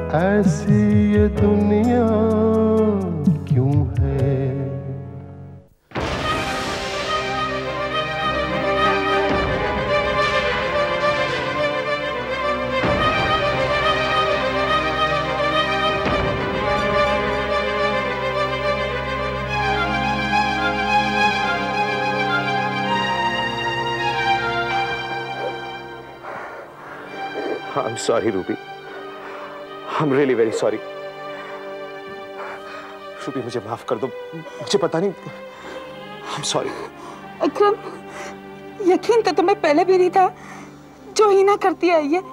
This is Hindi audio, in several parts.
ऐसी ये दुनिया क्यों है। I'm sorry, Ruby. I'm really very sorry. Ruby मुझे माफ कर दो, मुझे पता नहीं। I'm sorry. अकरम, यकीन तो तुम्हें पहले भी नहीं था जो हीना करती है ये,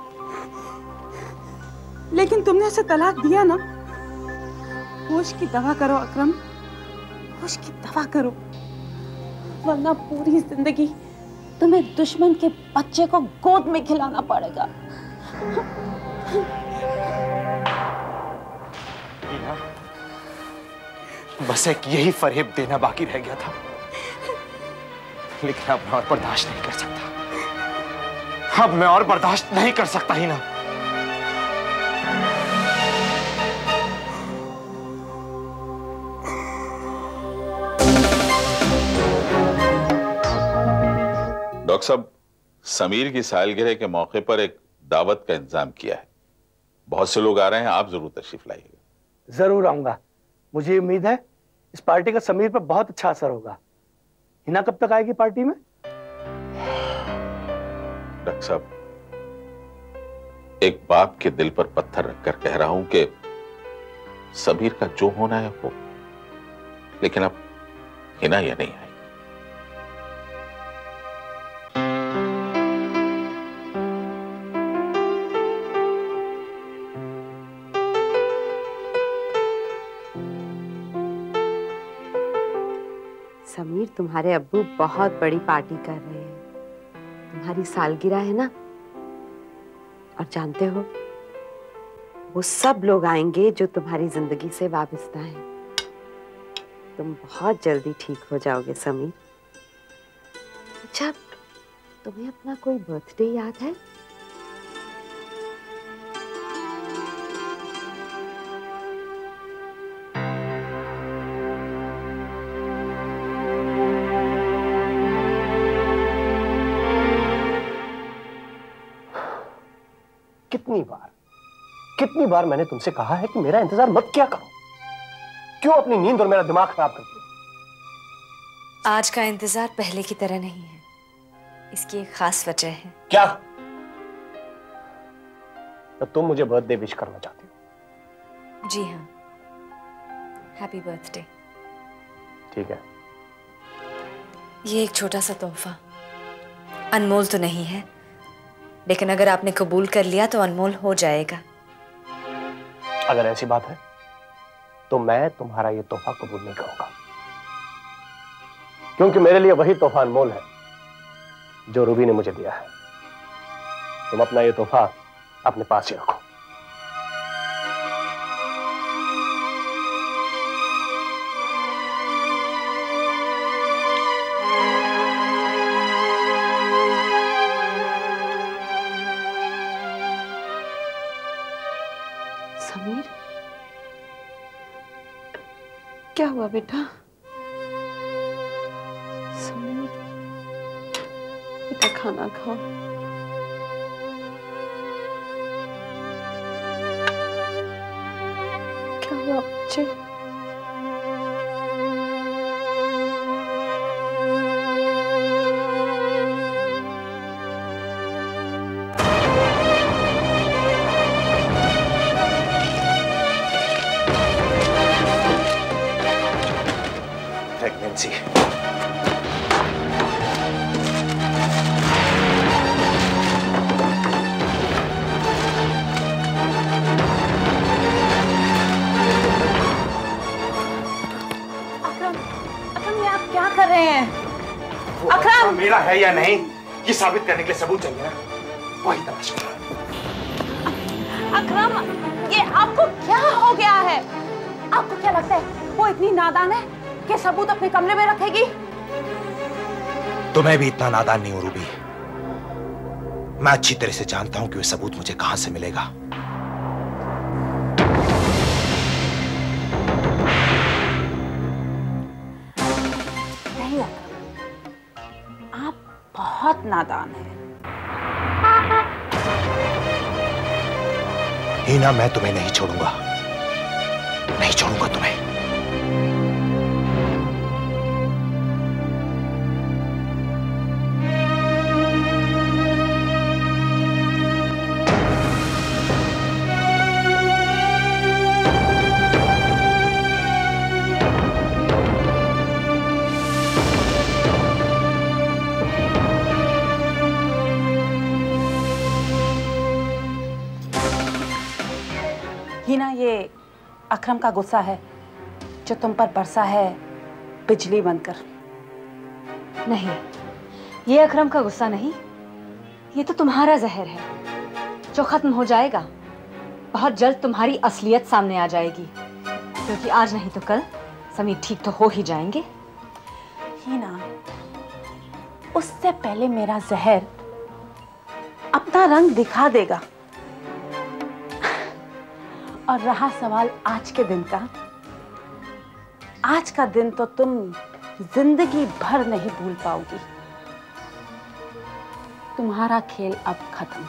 लेकिन तुमने उसे तलाक दिया ना। होश की दवा करो अकरम, होश की दवा करो, वरना पूरी जिंदगी तुम्हें दुश्मन के बच्चे को गोद में खिलाना पड़ेगा। बस एक यही फरेब देना बाकी रह गया था, लेकिन अब मैं और बर्दाश्त नहीं कर सकता। अब मैं और बर्दाश्त नहीं कर सकता ही ना। डॉक्टर साहब, समीर की सालगिरह के मौके पर एक दावत का इंतजाम किया है। बहुत से लोग आ रहे हैं, आप जरूर तशरीफ लाइएगा। जरूर आऊंगा। मुझे उम्मीद है इस पार्टी का समीर पर बहुत अच्छा असर होगा। हिना कब तक आएगी पार्टी में? डॉक्टर साहब, एक बाप के दिल पर पत्थर रखकर कह रहा हूं कि समीर का जो होना है हो, लेकिन अब हिना यह नहीं आई। समीर, तुम्हारे अब्बू बहुत बड़ी पार्टी कर रहे हैं। तुम्हारी सालगिरह है ना, और जानते हो वो सब लोग आएंगे जो तुम्हारी जिंदगी से वाबस्ता हैं। तुम बहुत जल्दी ठीक हो जाओगे समीर। अच्छा, तुम्हें अपना कोई बर्थडे याद है? कितनी बार मैंने तुमसे कहा है कि मेरा इंतजार मत किया करो। क्यों अपनी नींद और मेरा दिमाग खराब करती हो? आज का इंतजार पहले की तरह नहीं है, इसकी एक खास वजह है। क्या? तो तुम मुझे बर्थडे विश करना चाहती हो? जी हाँ, हैप्पी बर्थडे। ठीक है। ये एक छोटा सा तोहफा, अनमोल तो नहीं है, लेकिन अगर आपने कबूल कर लिया तो अनमोल हो जाएगा। अगर ऐसी बात है तो मैं तुम्हारा ये तोहफा कबूल नहीं करूंगा, क्योंकि मेरे लिए वही तोहफा अनमोल है जो रूबी ने मुझे दिया है। तुम अपना ये तोहफा अपने पास ही रखो। समीर, क्या हुआ बेटा? समीर, बेटा खाना खाओ। क्या हुआ बच्चे? प्रेगनेंसी। अकरम, ये आप क्या कर रहे हैं? अकरम, मेरा है या नहीं ये साबित करने के लिए सबूत चाहिए ना, वही तलाश कर रहा हूं। अकरम, ये आपको क्या हो गया है? आपको क्या लगता है वो इतनी नादान है कि सबूत अपने कमरे में रखेगी? तो मैं भी इतना नादान नहीं हूं रूबी। मैं अच्छी तरह से जानता हूं कि वो सबूत मुझे कहां से मिलेगा। नादान है। हीना, मैं तुम्हें नहीं छोड़ूंगा, नहीं छोड़ूंगा तुम्हें। हीना, ये अकरम का गुस्सा है जो तुम पर बरसा है बिजली बनकर। नहीं, ये अकरम का गुस्सा नहीं, ये तो तुम्हारा जहर है जो खत्म हो जाएगा। बहुत जल्द तुम्हारी असलियत सामने आ जाएगी, क्योंकि आज नहीं तो कल समीर ठीक तो हो ही जाएंगे। हीना, उससे पहले मेरा जहर अपना रंग दिखा देगा। और रहा सवाल आज के दिन का, आज का दिन तो तुम जिंदगी भर नहीं भूल पाओगी। तुम्हारा खेल अब खत्म।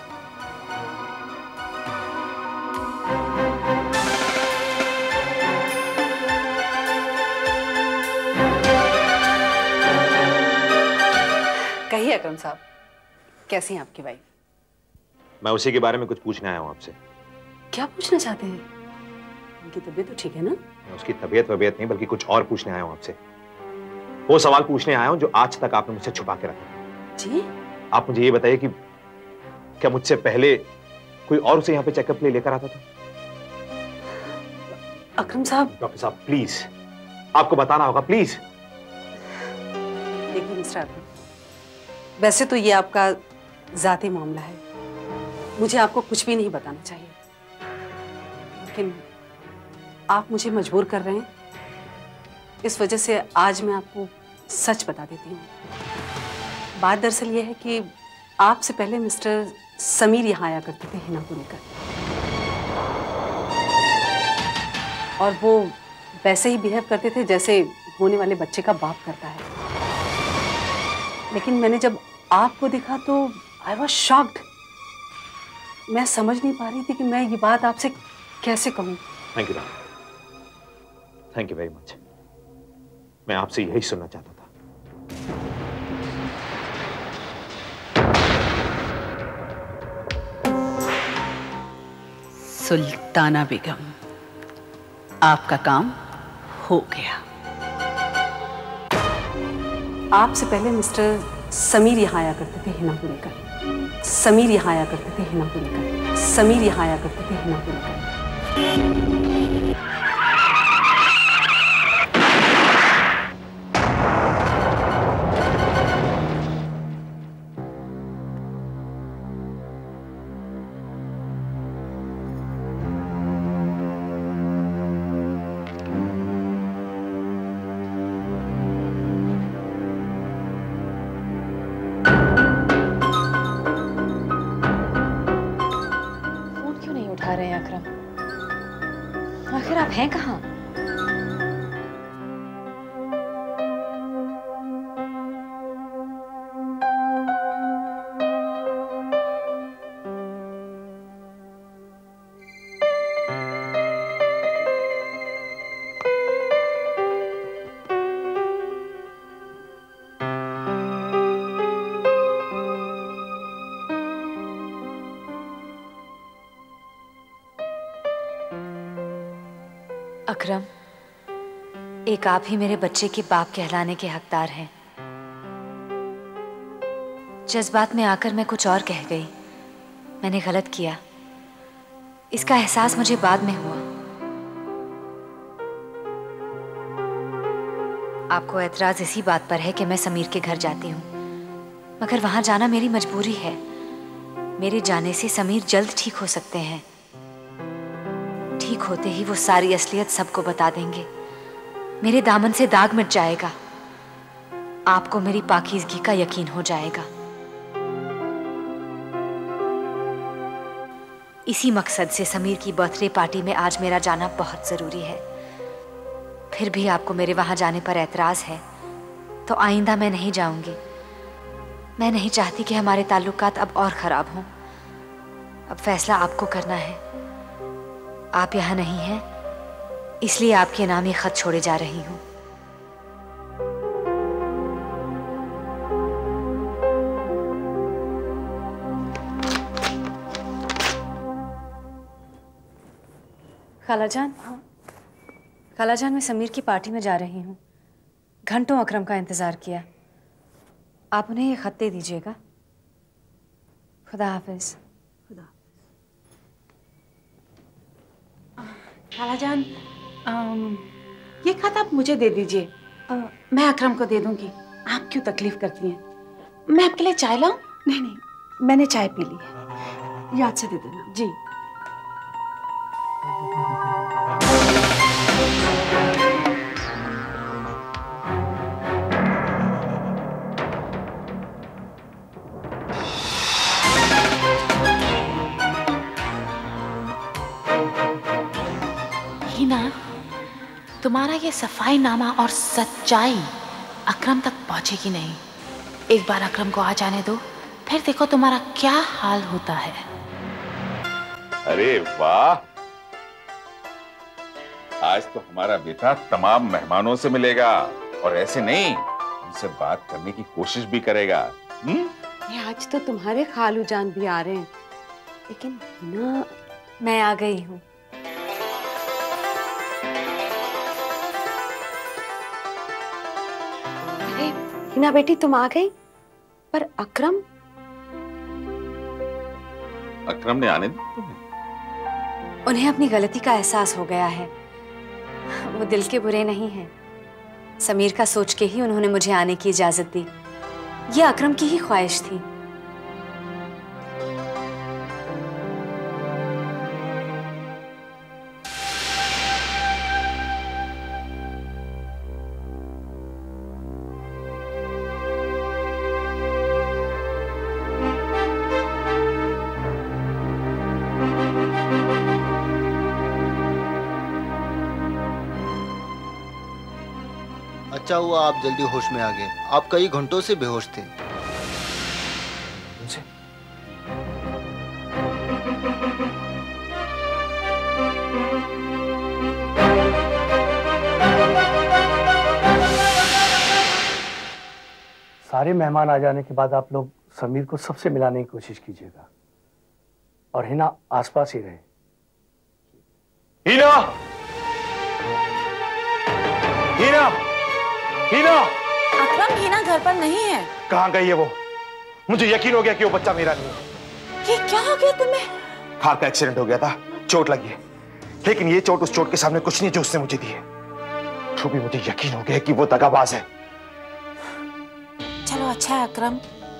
कहिए अकरम साहब, कैसी हैं आपकी वाइफ? मैं उसी के बारे में कुछ पूछने आया हूं आपसे। क्या पूछना चाहते हैं? उनकी तबीयत तो ठीक है ना? उसकी तबीयत वबीयत नहीं, बल्कि कुछ और पूछने आया हूं आपसे। वो सवाल पूछने आया हूं जो आज तक आपने मुझसे छुपा के रखा। जी? आप मुझे ये बताइए कि क्या मुझसे पहले कोई और उसे यहाँ पे चेकअप ले लेकर आता था? अकरम साहब। डॉक्टर साहब प्लीज, आपको बताना होगा प्लीज। देखिए मिस्टर अकरम, वैसे तो ये आपका जाती मामला है, मुझे आपको कुछ भी नहीं बताना चाहिए, लेकिन आप मुझे मजबूर कर रहे हैं, इस वजह से आज मैं आपको सच बता देती हूँ। बात दरअसल ये है कि आपसे पहले मिस्टर समीर यहाँ आया करते थे हिना को लेकर, और वो वैसे ही बिहेव करते थे जैसे होने वाले बच्चे का बाप करता है। लेकिन मैंने जब आपको देखा तो आई वॉज शॉक्ड। मैं समझ नहीं पा रही थी कि मैं ये बात आपसे कैसे कहूँ। Thank you, thank you very much. मैं आपसे यही सुनना चाहता था। सुल्ताना बेगम, आपका काम हो गया। आपसे पहले मिस्टर समीर यहाँ आया करते थे हिना को लेकर, समीर यहाँ आया करते थे हिना को लेकर, समीर यहाँ आया करते थे हिना को लेकर। आखिर आप हैं कहाँ? अकरम, एक आप ही मेरे बच्चे के बाप कहलाने के हकदार हैं। जज्बात में आकर मैं कुछ और कह गई। मैंने गलत किया, इसका एहसास मुझे बाद में हुआ। आपको एतराज इसी बात पर है कि मैं समीर के घर जाती हूँ, मगर वहां जाना मेरी मजबूरी है। मेरे जाने से समीर जल्द ठीक हो सकते हैं। ठीक होते ही वो सारी असलियत सबको बता देंगे। मेरे दामन से दाग मिट जाएगा। आपको मेरी पाकीज़गी का यकीन हो जाएगा। इसी मकसद से समीर की बर्थडे पार्टी में आज मेरा जाना बहुत जरूरी है। फिर भी आपको मेरे वहां जाने पर एतराज है, तो आइंदा मैं नहीं जाऊंगी। मैं नहीं चाहती कि हमारे ताल्लुकात अब और खराब हों। अब फैसला आपको करना है। आप यहाँ नहीं हैं, इसलिए आपके नाम ये खत छोड़े जा रही हूँ। खालाजान, खालाजान, मैं समीर की पार्टी में जा रही हूँ। घंटों अकरम का इंतजार किया। आप उन्हें ये खत दे दीजिएगा। खुदा हाफिज। खुदा। खालाजान, ये खत आप मुझे दे दीजिए। मैं अकरम को दे दूंगी। आप क्यों तकलीफ करती हैं? मैं आपके लिए चाय लाऊं? नहीं नहीं, मैंने चाय पी ली है, याद से दे देना। जी। हीना, तुम्हारा ये सफाई नामा और सच्चाई अकरम तक पहुंचेगी नहीं। एक बार अकरम को आ जाने दो, फिर देखो तुम्हारा क्या हाल होता है। अरे वाह, आज तो हमारा बेटा तमाम मेहमानों से मिलेगा और ऐसे नहीं, उनसे बात करने की कोशिश भी करेगा। ये आज तो तुम्हारे खालू जान भी आ रहे हैं, लेकिन हिना, मैं आ गई हूँ। अरे हिना बेटी, तुम आ गई, पर अकरम? अकरम ने आने दी तुम्हें? उन्हें अपनी गलती का एहसास हो गया है। वो दिल के बुरे नहीं हैं। समीर का सोच के ही उन्होंने मुझे आने की इजाजत दी। ये अकरम की ही ख्वाहिश थी। अच्छा हुआ आप जल्दी होश में आ गए। आप कई घंटों से बेहोश थे। सारे मेहमान आ जाने के बाद आप लोग समीर को सबसे मिलाने की कोशिश कीजिएगा और हिना आसपास ही रहे। हीना! हीना! हीना! अकरम, हीना घर पर नहीं है। कहां गई है वो? मुझे यकीन हो गया कि वो बच्चा मेरा नहीं है। ये क्या हो गया तुम्हें? कार का एक्सीडेंट हो गया था, चोट लगी है, लेकिन ये चोट उस चोट के सामने कुछ नहीं जो उसने मुझे दी है। तो भी मुझे यकीन हो गया कि वो दगाबाज है। चलो अच्छा है अकरम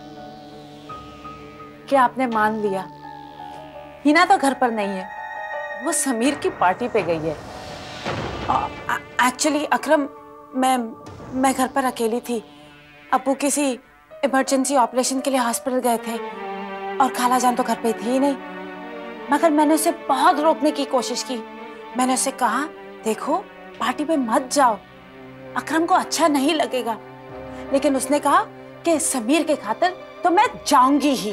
कि आपने मान लिया। हिना तो घर पर नहीं है, वो समीर की पार्टी पे गई है। एक्चुअली अकरम, मैं घर पर अकेली थी। अब्बू किसी इमरजेंसी ऑपरेशन के लिए हॉस्पिटल गए थे और खालाजान तो घर पे थी ही नहीं। मगर मैंने उसे बहुत रोकने की कोशिश की। मैंने उसे कहा, देखो पार्टी पे मत जाओ, अकरम को अच्छा नहीं लगेगा। लेकिन उसने कहा कि समीर के खातिर तो मैं जाऊंगी ही।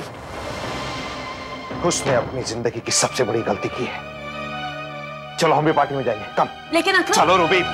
उसने अपनी जिंदगी की सबसे बड़ी गलती की है। चलो हम भी पार्टी में जाएंगे, कम। लेकिन अकरम, चलो रूबी।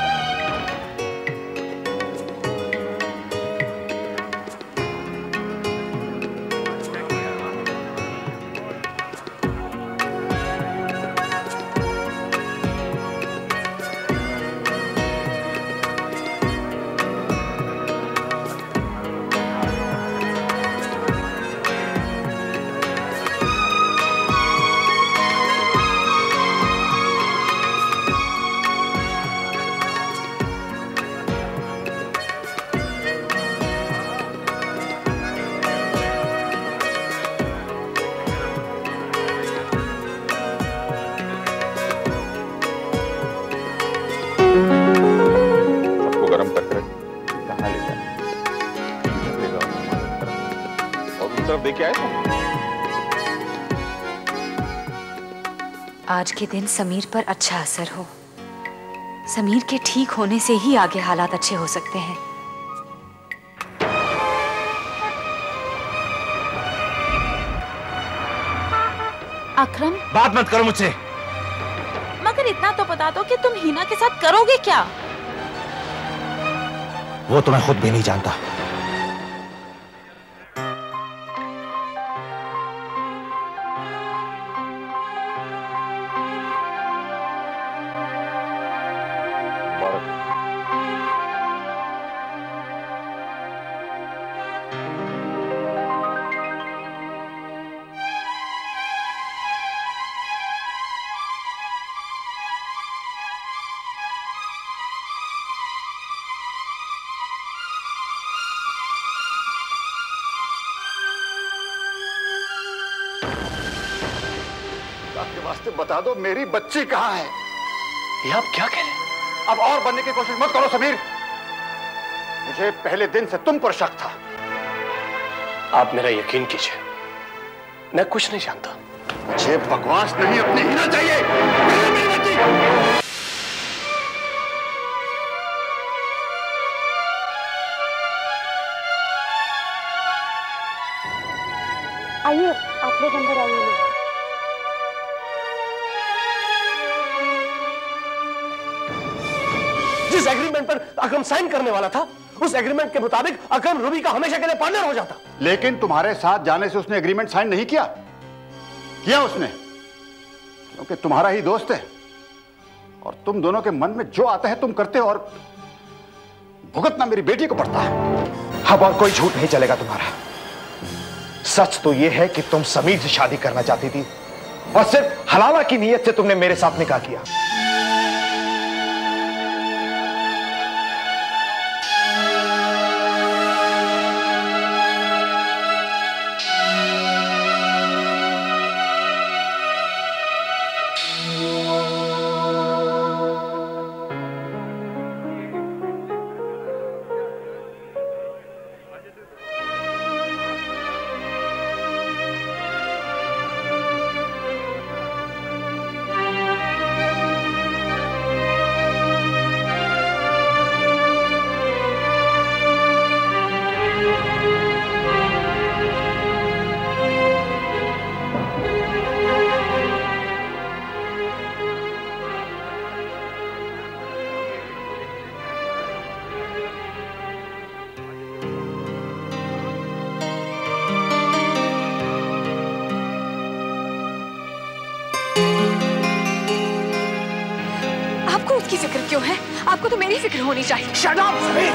लेके आए तुम? आज के दिन समीर पर अच्छा असर हो। समीर के ठीक होने से ही आगे हालात अच्छे हो सकते हैं। अकरम, बात मत करो मुझसे। मगर इतना तो बता दो कि तुम हीना के साथ करोगे क्या? वो तो मैं खुद भी नहीं जानता। बता दो मेरी बच्ची कहाँ है? ये आप क्या कह रहे हैं? अब और बनने की कोशिश मत करो समीर। मुझे पहले दिन से तुम पर शक था। आप मेरा यकीन कीजिए, मैं कुछ नहीं जानता। मुझे बकवास नहीं, अपनी हीना चाहिए। मेरी बच्ची। आइए, आप लोग अंदर आइए। जिस एग्रीमेंट पर अकरम साइन करने वाला था, उस एग्रीमेंट के मुताबिक अकरम रूबी का हमेशा के लिए पार्टनर हो जाता। लेकिन तुम्हारे साथ जाने से उसने एग्रीमेंट साइन नहीं किया। किया उसने क्योंकि तुम्हारा ही दोस्त है और तुम दोनों के मन में जो आता है तुम करते हो और भुगतना मेरी बेटी को पड़ता है। अब और कोई झूठ नहीं चलेगा तुम्हारा। सच तो यह है कि तुम समीर से शादी करना चाहती थी और सिर्फ हलाला की नीयत से तुमने मेरे साथ निकाह किया। उसकी फिक्र क्यों है? आपको तो मेरी फिक्र होनी चाहिए। Shut up Sameer.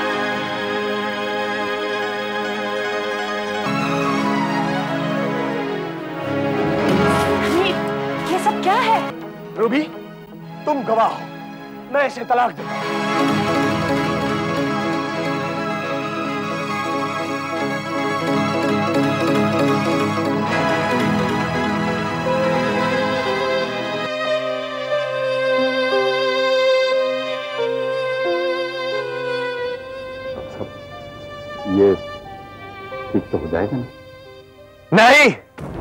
ये सब क्या है? रूबी, तुम गवाह हो, मैं इसे तलाक दूंगा। ये ठीक तो हो जाएगा ना? नहीं,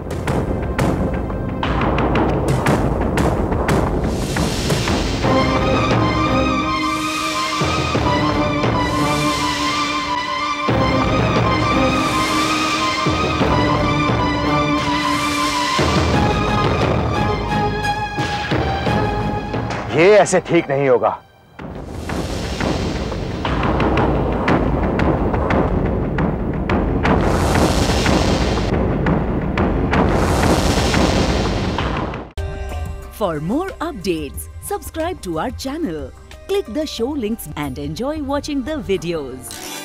ये ऐसे ठीक नहीं होगा। For more updates, subscribe to our channel, click the show links and enjoy watching the videos.